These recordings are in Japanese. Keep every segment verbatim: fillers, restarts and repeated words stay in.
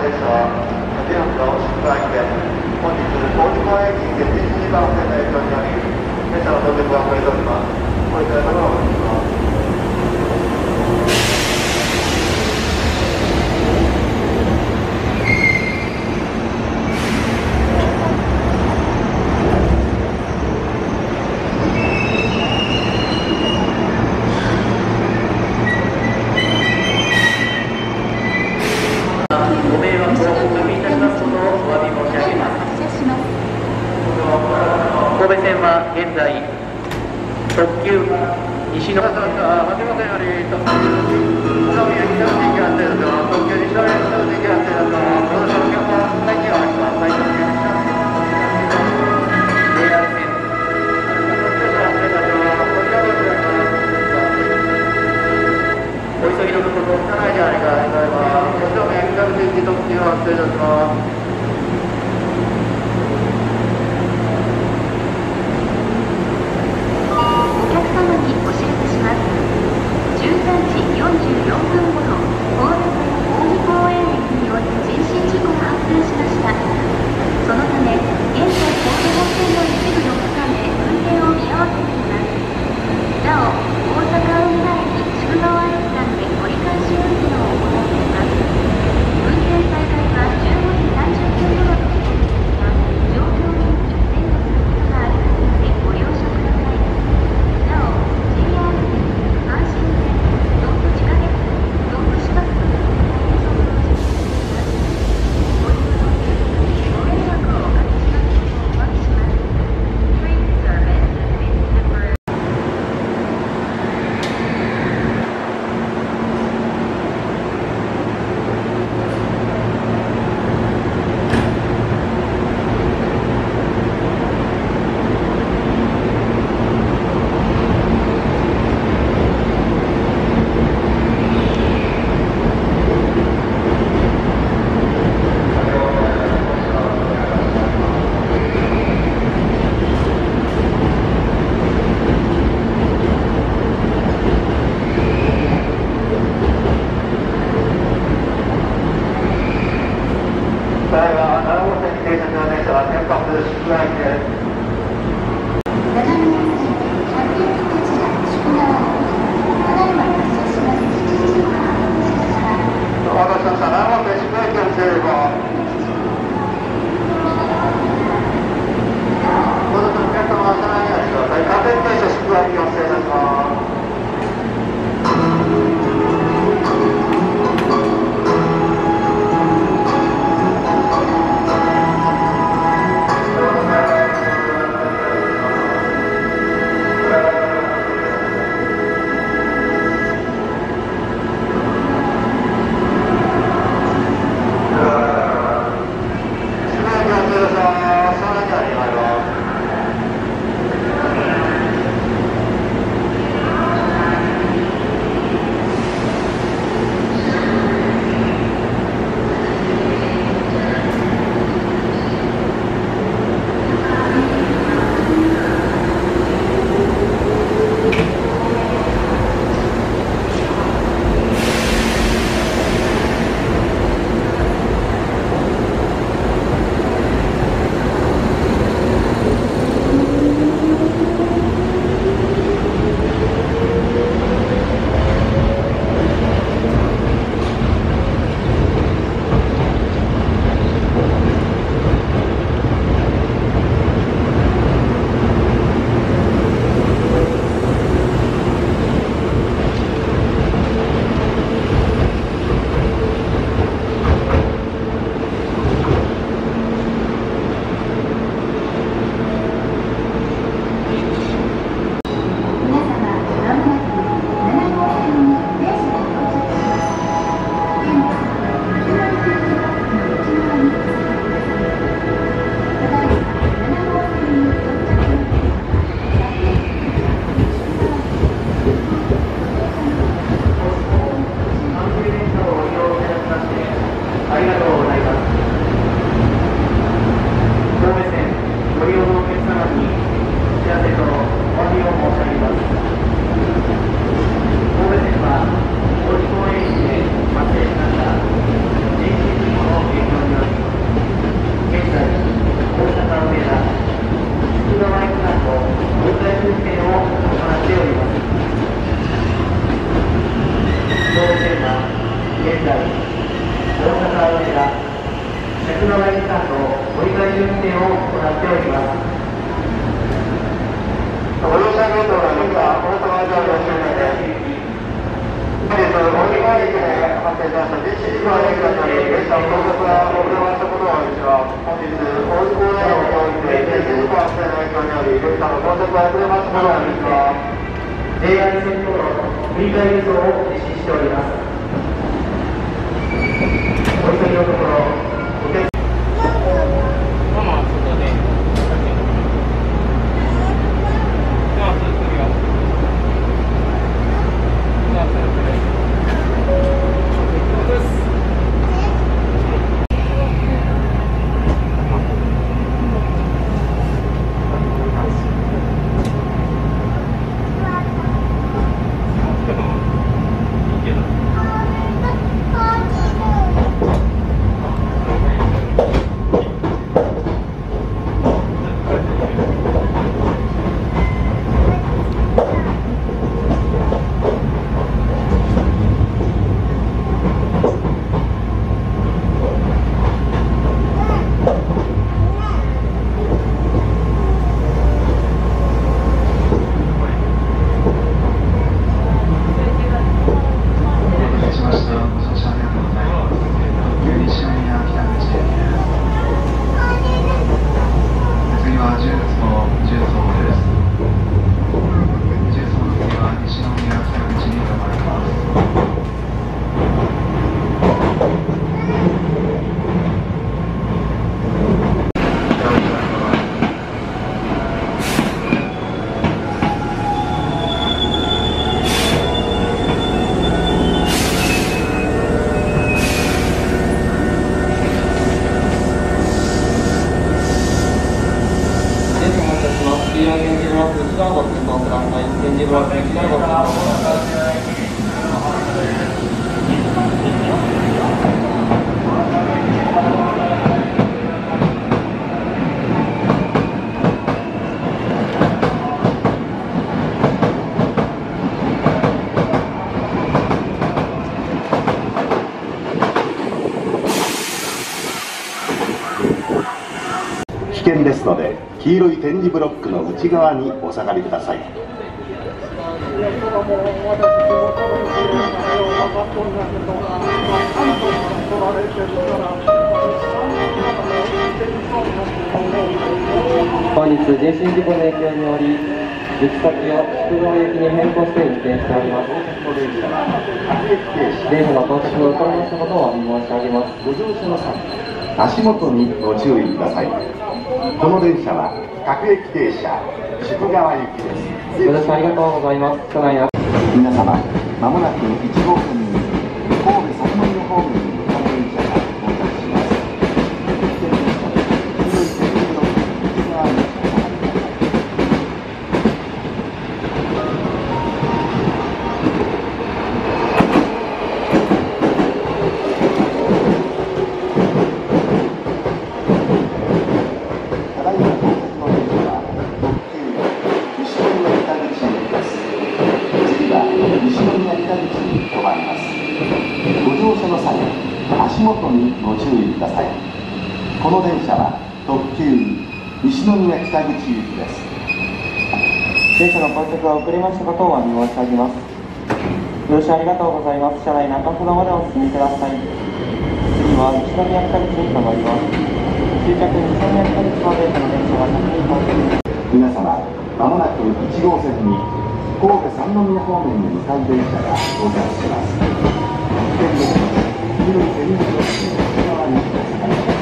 列車は昨夜の宿泊駅で本日高知公園駅月いちじかん線の影響により列車の到着が遅れております。ご理解のほどお願いします。 神戸線は現在特急西の松本より特急宇都宮北の駅発生だと特急西の北の駅発生だとこの乗客は最近はあります。最近は ジェイアール 線お急ぎのところお聞かないでありがとうございます。宇都宮北の駅特急発生いたします。じゅうさんじよんじゅうよんぷんごろ、大田区大木公園駅によって人身事故が発生しました。そのため、現在神戸本線の一部の区間で運転を見合わせています。なお、大阪梅田駅宿川駅間で折り返し運転を行っています。運転再開はじゅうごじさんじゅっぷんごろと予定ですが、状況により線路することがありますのでご了承ください。なお、ジェイアール 線、阪神線、東武地下鉄、東武芝生の運送を実施しています。ご利用のお客様にご迷惑をおかけしますことをお詫びします。Train service has been temporarily Thank you. 川よりは尺の間の折り返し運転を行っております。 ご乗車のとの大阪城の周辺で本日、大島駅で発生しました人身事故の影響により列車の到着が遅れましたことをお詫びします。本日、大津公園を通って人身事故発生の影響により列車の到着が遅れましたことをお詫びします。 ジェイアール 線道路振り替え輸送を実施しております。お急ぎのところ、お客危険ですので、黄色い点字ブロックの内側にお下がりください。 本日、人身事故の影響により、行き先を宿川行きに変更して運転しております。電車の到着を遅れましたことをお詫び申し上げます。 ご乗車の際、足元にご注意ください。この電車は各駅停車宿川行きです。 ご乗車ありがとうございます。車内は皆様、まもなくいち号線に神戸三宮方面に向かう電車が到着します。危険ですので、黄色い点字ブロックの内側にお下がりください。ただいま到着の電車は特急西宮北口行きです。次は西宮北口に停まります。ご乗車の際、足元にご注意ください。この電車は特急西宮北口行きです。 電車の到着が遅れましたことをお詫び申し上げます。ご乗車ありがとうございます。車内中ほどまでお進みください。次は西宮北口に停まります。終着西宮北口までこの電車が先に到着します。 皆様、まもなくいち号線に神戸三宮方面に向かう電車が到着します。危険ですので、黄色い点字ブロックの内側にお下がりください。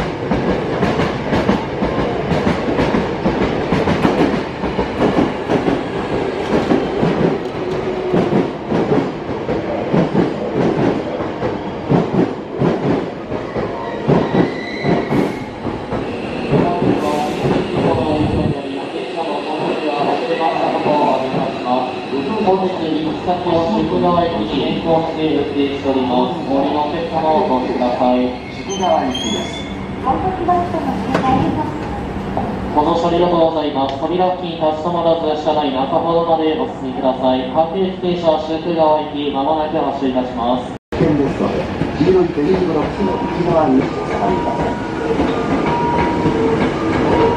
本日行き先を宿川駅に変更して予定しております。お降りのお客様をお越しください。 宿川行きです。 ご乗車ありがとうございます。扉付近立ち止まらず車内中ほどまでお進みください。各駅停車宿川行きまもなく発車いたします。 危険ですので、 黄色いペニーブロックの右側にお下がりください。